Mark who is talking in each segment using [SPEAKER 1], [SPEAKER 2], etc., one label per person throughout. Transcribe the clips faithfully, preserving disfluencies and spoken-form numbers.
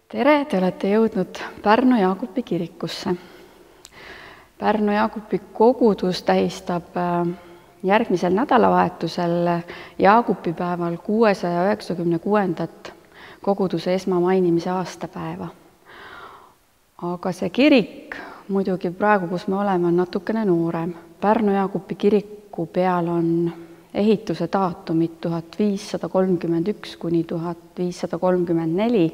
[SPEAKER 1] Tere, te olete jõudnud Pärnu Jaagupi kirikusse. Pärnu Jaagupi kogudus tähistab järgmisel nädalavahetusel Jaagupipäeval kuuesaja üheksakümne kuuendat koguduse esmamainimise aastapäeva. Aga see kirik, muidugi praegu, kus me oleme, on natukene noorem. Pärnu Jaagupi kiriku peal on ehituse daatumid tuhat viissada kolmkümmend üks kuni tuhat viissada kolmkümmend neli.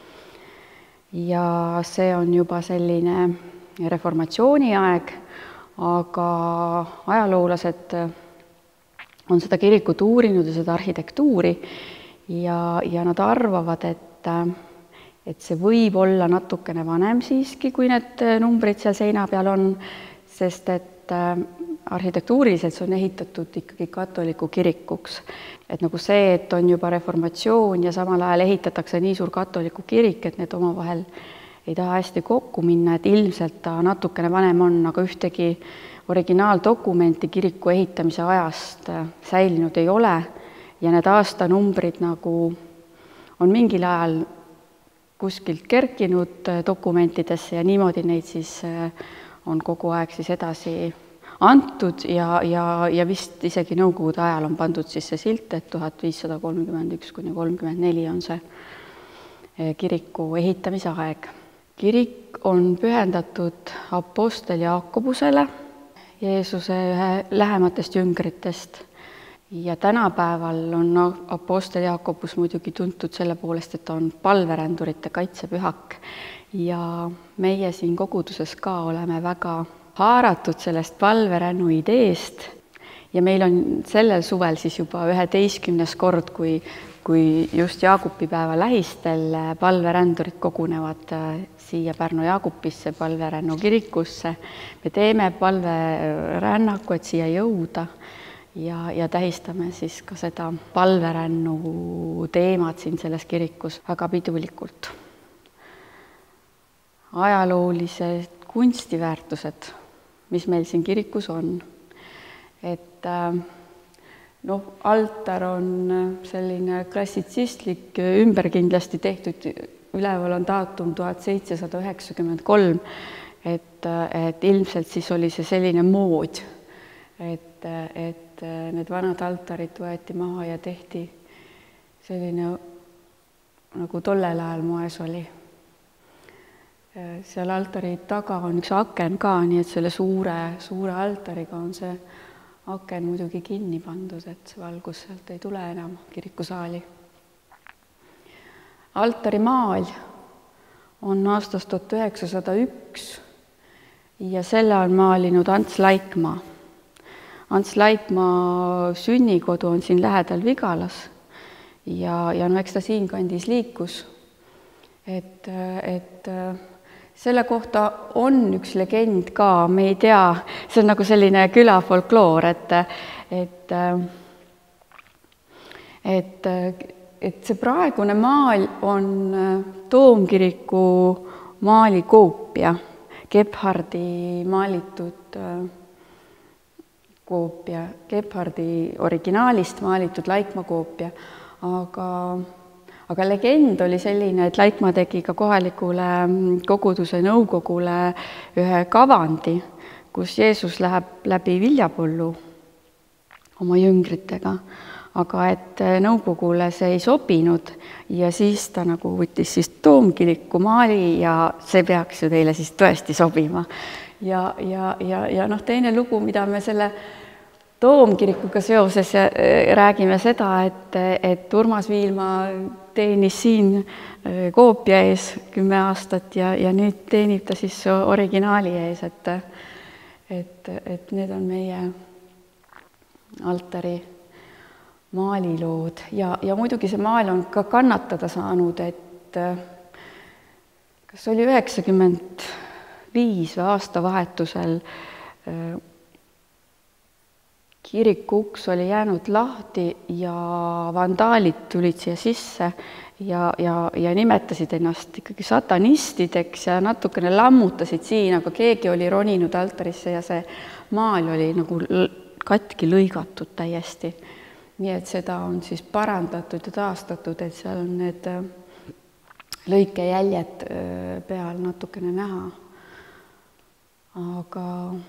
[SPEAKER 1] Ja see on juba selline reformatsiooni aeg, aga ajaloolased on seda kirikut uurinud ja seda arhitektuuri ja, ja nad arvavad, et, et see võib olla natukene vanem siiski, kui need numbrid seal seina peal on, sest et arhitektuuriliselt see on ehitatud ikkagi katoliku kirikuks. Et nagu see, et on juba reformatsioon ja samal ajal ehitatakse nii suur katoliku kirik, et need omavahel ei taha hästi kokku minna, et ilmselt ta natukene vanem on, aga ühtegi originaaldokumenti kiriku ehitamise ajast säilinud ei ole ja need aastanumbrid nagu on mingil ajal kuskilt kerkinud dokumentidesse ja niimoodi neid siis on kogu aeg siis edasi antud ja, ja, ja vist isegi nõukogude ajal on pandud siis see silt, et tuhat viissada kolmkümmend üks kuni kolmkümmend neli on see kiriku ehitamise aeg. Kirik on pühendatud apostel Jaakobusele, Jeesuse ühe lähematest jüngritest ja tänapäeval on apostel Jaakobus muidugi tuntud selle poolest, et ta on palverändurite kaitsepühak ja meie siin koguduses ka oleme väga haaratud sellest palverännu ideest ja meil on sellel suvel siis juba üheteistkümnes kord, kui, kui just Jaagupipäeva lähistel palverändurid kogunevad siia Pärnu Jaagupisse, palverännu kirikusse. Me teeme palverännaku, et siia jõuda ja, ja tähistame siis ka seda palverännu teemat siin selles kirikus väga pidulikult. Ajaloolised kunstiväärtused, mis meil siin kirikus on. Et noh, altar on selline klassitsistlik ümber kindlasti tehtud, üleval on daatum tuhat seitsesada üheksakümmend kolm, et, et ilmselt siis oli see selline mood, et, et need vanad altarid võeti maha ja tehti selline, nagu tollel ajal moes oli. Seal altari taga on üks aken ka, nii et selle suure, suure altariga on see aken muidugi kinni pandud, et see valgus sealt ei tule enam kirikusaali. Altari maal on aastast tuhat üheksasada üks ja selle on maalinud Ants Laikmaa. Ants Laikmaa sünnikodu on siin lähedal Vigalas ja, ja no eks ta siinkandis liikus, et, et selle kohta on üks legend ka, me ei tea, see on nagu selline küla folkloor, et, et, et, et see praegune maal on Toomkiriku maali koopia, Gebhardi maalitud koopia, Gebhardi originaalist maalitud Laikmaa koopia, aga Aga legend oli selline, et Laikmaa tegi ka kohalikule koguduse nõukogule ühe kavandi, kus Jeesus läheb läbi viljapollu oma jüngritega, aga et nõukogule see ei sobinud ja siis ta nagu võttis siis Toomkiriku maali ja see peaks ju teile siis tõesti sobima. Ja, ja, ja, ja noh, teine lugu, mida me selle Toomkirikuga seoses räägime seda, et, et Urmas Viilma teenis siin koopia ees kümme aastat ja, ja nüüd teenib ta siis originaali ees, et, et, et need on meie altari maalilood ja, ja muidugi see maal on ka kannatada saanud, et kas oli üheksakümmend viis või aastavahetusel kiriku uks oli jäänud lahti ja vandaalid tulid siia sisse ja, ja, ja nimetasid ennast ikkagi satanistideks ja natukene lammutasid siin, aga keegi oli roninud altarisse ja see maal oli nagu katki lõigatud täiesti. Nii et seda on siis parandatud ja taastatud, et seal on need lõikejäljet peal natukene näha. Aga,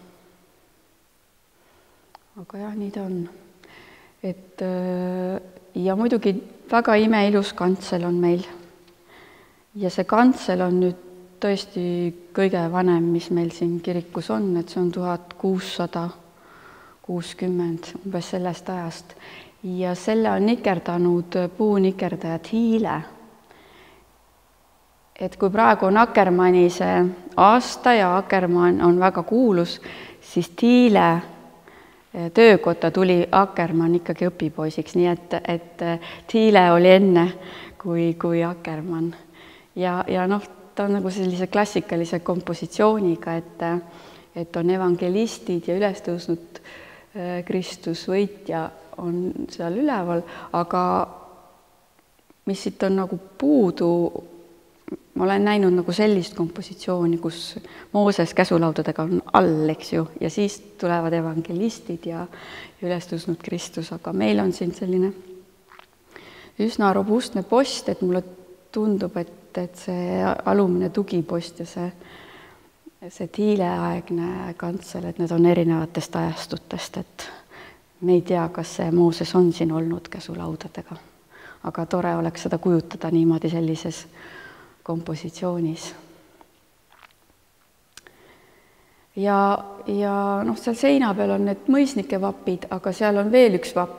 [SPEAKER 1] aga jah, nii ta on. Et, ja muidugi väga imeilus kantsel on meil. Ja see kantsel on nüüd tõesti kõige vanem, mis meil siin kirikus on, et see on tuhat kuussada kuuskümmend umbes sellest ajast. Ja selle on nikerdanud puunikerdajad Hiile. Et kui praegu on Akkermanni see aasta ja Akkermann on väga kuulus, siis Hiile töökotta tuli Akkermann ikkagi õpipoisiks, nii et, et Hiile oli enne kui, kui Akkermann. Ja, ja noh, ta on nagu sellise klassikalise kompositsiooniga, et, et on evangelistid ja üles tõusnud Kristus võitja on seal üleval, aga mis siit on nagu puudu, ma olen näinud nagu sellist kompositsiooni, kus Mooses käsulaudadega on all, eks ju, ja siis tulevad evangelistid ja üles tõusnud Kristus, aga meil on siin selline üsna robustne post, et mulle tundub, et, et see alumine tugipost ja see, see Hiileaegne kantsel, et need on erinevatest ajastutest, et me ei tea, kas see Mooses on siin olnud käsulaudadega, aga tore oleks seda kujutada niimoodi sellises kompositsioonis. Ja, ja noh, seal seina peal on need mõisnike vapid, aga seal on veel üks vapp.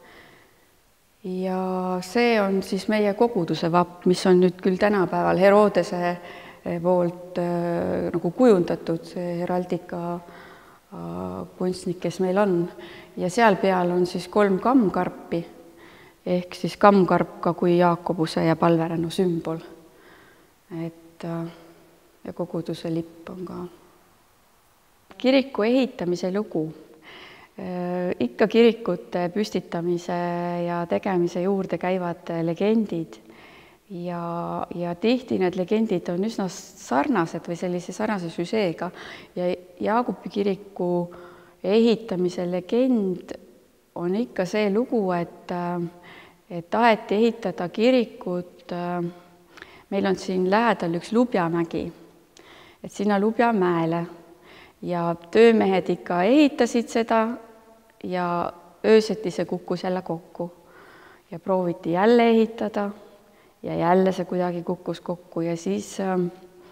[SPEAKER 1] Ja see on siis meie koguduse vapp, mis on nüüd küll tänapäeval Herodese poolt äh, nagu kujundatud, see heraldika äh, kunstnik, kes meil on. Ja seal peal on siis kolm kammkarpi, ehk siis kammkarp ka kui Jaakobuse ja palverännu sümbol. Et, ja koguduse lipp on ka. Kiriku ehitamise lugu. Ikka kirikute püstitamise ja tegemise juurde käivad legendid ja, ja tihti need legendid on üsna sarnased või sellise sarnase süžeega ja Jaagupi kiriku ehitamise legend on ikka see lugu, et, et taheti ehitada kirikut. Meil on siin lähedal üks Lubjamägi, et sinna Lubjamäele ja töömehed ikka ehitasid seda ja ööseti see kukkus jälle kokku ja prooviti jälle ehitada ja jälle see kuidagi kukkus kokku ja siis äh,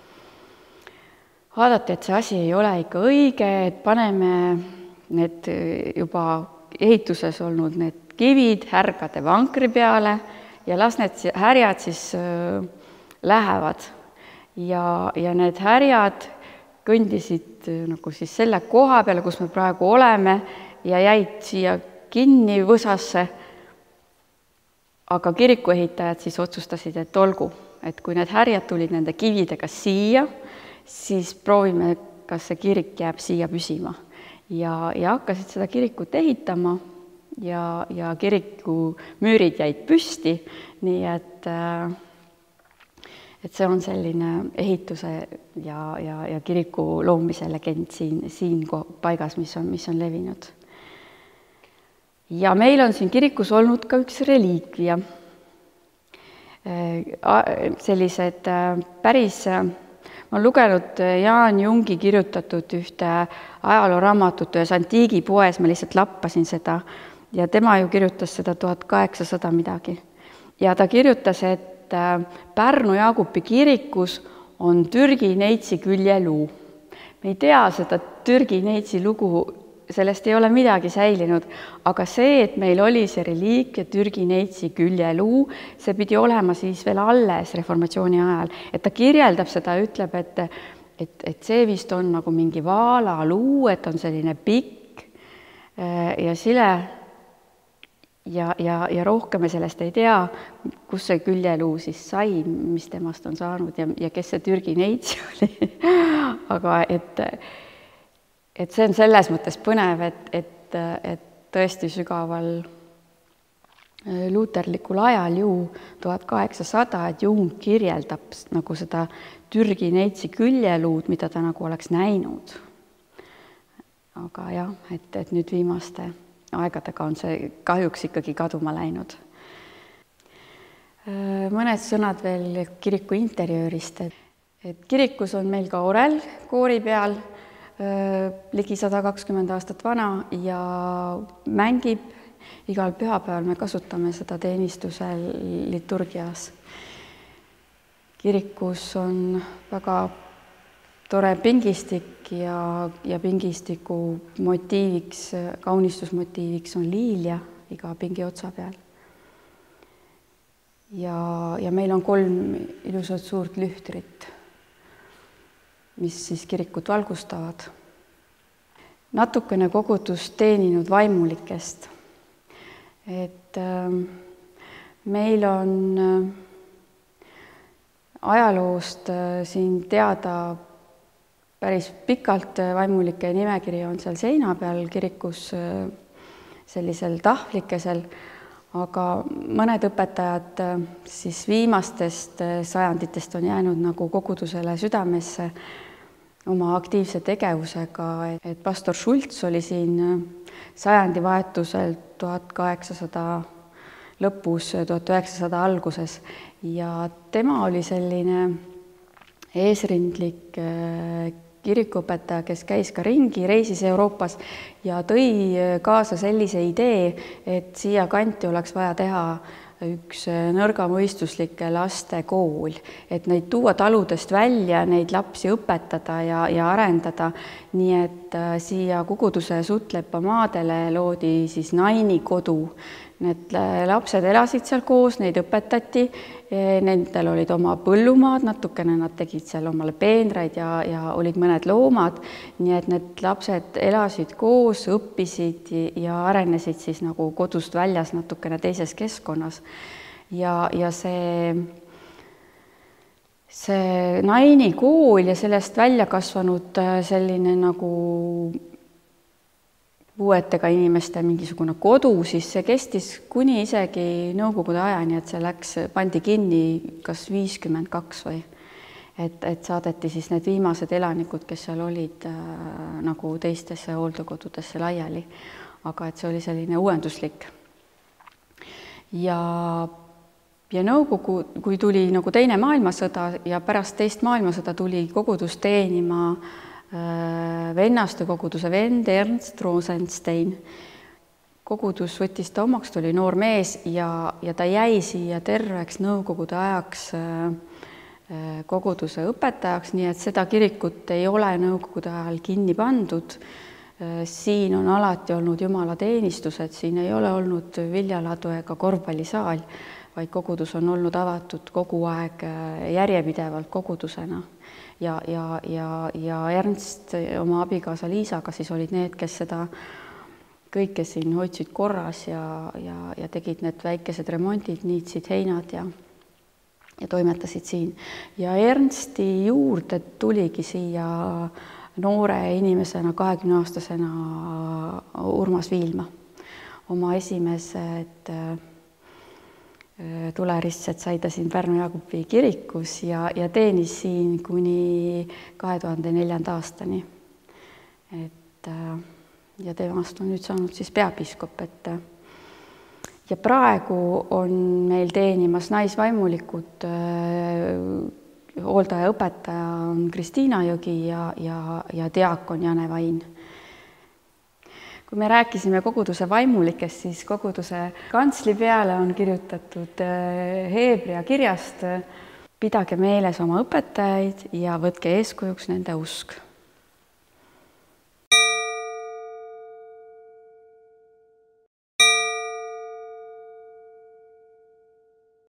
[SPEAKER 1] vaadati, et see asi ei ole ikka õige, et paneme need juba ehituses olnud need kivid härgade vankri peale ja las need härjad siis äh, lähevad ja, ja need härjad kõndisid nagu siis selle koha peale, kus me praegu oleme ja jäid siia kinni võsasse. Aga kirikuehitajad siis otsustasid, et olgu, et kui need härjad tulid nende kividega siia, siis proovime, kas see kirik jääb siia püsima. Ja, ja hakkasid seda kirikut ehitama ja, ja kiriku müürid jäid püsti, nii et et see on selline ehituse ja, ja, ja kiriku loomise legend siin, siin paigas, mis on, mis on levinud. Ja meil on siin kirikus olnud ka üks reliikvia. Sellised päris, ma olen lugenud Jaan Jungi kirjutatud ühte ajalooraamatut ühes antiigipoes, ma lihtsalt lappasin seda ja tema ju kirjutas seda tuhat kaheksasada midagi. Ja ta kirjutas, et Pärnu Jaagupi kirikus on Türgi neitsi küljeluu. Me ei tea seda Türgi neitsi lugu, sellest ei ole midagi säilinud, aga see, et meil oli see reliik ja Türgi neitsi küljeluu, see pidi olema siis veel alles reformatsiooni ajal. Et ta kirjeldab seda, ütleb, et, et, et see vist on nagu mingi vaalaluu, et on selline pikk ja sile. Ja, ja, ja rohkem me sellest ei tea, kus see küljeluu siis sai, mis temast on saanud ja, ja kes see Türgi neitsi oli. Aga et, et see on selles mõttes põnev, et, et, et tõesti sügaval luuterlikul ajal ju tuhat kaheksasada, et Jung kirjeldab nagu seda Türgi neitsi küljeluud, mida ta nagu oleks näinud. Aga jah, et, et nüüd viimaste aegadega on see kahjuks ikkagi kaduma läinud. Mõned sõnad veel kiriku interjöörist, et, et kirikus on meil ka orel koori peal, ligi sada kakskümmend aastat vana ja mängib igal pühapäeval, me kasutame seda teenistusel liturgias. Kirikus on väga tore pingistik ja, ja pingistiku motiiviks, kaunistusmotiiviks on liilja iga pingi otsa peal. Ja, ja meil on kolm ilusat suurt lühtrit, mis siis kirikut valgustavad. Natukene kogudust teeninud vaimulikest. Et äh, meil on äh, ajaloost äh, siin teada päris pikalt, vaimulike nimekiri on seal seina peal kirikus äh, sellisel tahvlikesel, aga mõned õpetajad siis viimastest sajanditest on jäänud nagu kogudusele südamesse oma aktiivse tegevusega, et pastor Schultz oli siin sajandivahetusel tuhat kaheksasada lõpus, tuhat üheksasada alguses ja tema oli selline eesrindlik kirikuõpetaja, kes käis ka ringi, reisis Euroopas ja tõi kaasa sellise idee, et siia kanti oleks vaja teha üks nõrgamõistuslike laste kool, et neid tuua taludest välja, neid lapsi õpetada ja, ja arendada, nii et siia koguduse Sutlepa maadele loodi siis Naini kodu. Need lapsed elasid seal koos, neid õpetati, nendel olid oma põllumaad, natukene nad tegid seal omale peenraid ja, ja olid mõned loomad, nii et need lapsed elasid koos, õppisid ja arenesid siis nagu kodust väljas natukene teises keskkonnas. Ja, ja see, see Naini kool ja sellest välja kasvanud selline nagu puuetega inimeste mingisugune kodu, siis see kestis kuni isegi nõukogude ajani, et see läks, pandi kinni kas viiskümmend kaks või, et, et saadeti siis need viimased elanikud, kes seal olid äh, nagu teistesse hooldekodudesse laiali, aga et see oli selline uuenduslik. Ja, ja nõukogu, kui tuli nagu teine maailmasõda ja pärast teist maailmasõda tuli kogudus teenima vennaste koguduse vend Ernst Rosenstein. Kogudus võttis ta omaks, tuli noor mees ja, ja ta jäi siia terveks nõukogude ajaks koguduse õpetajaks, nii et seda kirikut ei ole nõukogude ajal kinni pandud. Siin on alati olnud jumala teenistused, siin ei ole olnud viljaladu ega korvpallisaal, vaid kogudus on olnud avatud kogu aeg järjepidevalt kogudusena. Ja, ja, ja, ja Ernst oma abikaasa Liisaga siis olid need, kes seda kõike siin hoidsid korras ja, ja, ja tegid need väikesed remondid, niitsid heinad ja, ja toimetasid siin. Ja Ernsti juurde tuligi siia noore inimesena, kahekümneaastasena Urmas Viilma. Oma esimesed tuleristsed sai ta siin Pärnu Jaagupi kirikus ja, ja teenis siin kuni kahe tuhande neljanda aastani. Et, ja temast on nüüd saanud siis peapiiskop. Et, ja praegu on meil teenimas naisvaimulikud, hooldaja õpetaja on Kristiina Jõgi ja, ja, ja diakon Jane Vain. Kui me rääkisime koguduse vaimulikest, siis koguduse kantsli peale on kirjutatud heebrea kirjast: pidage meeles oma õpetajaid ja võtke eeskujuks nende usk.